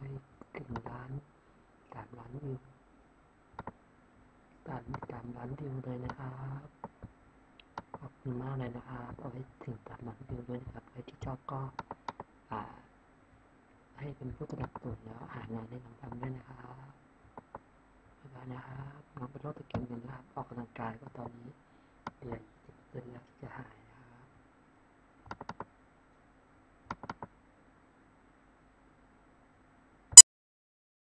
ให้ถึง3 ล้านวิว3 ล้านวิวเลยนะครับขอบคุณมากเลยนะครับเอาให้ถึง3 ล้านวิวด้วยนะครับใครที่ชอบก็ให้เป็นผู้สนับสนุนแล้วหางานให้น้องทำด้วยนะครับบ๊ายบายนะครับน้องเป็นโรคตะเกียบเงินนะครับออกกำลังกายก็ตอนนี้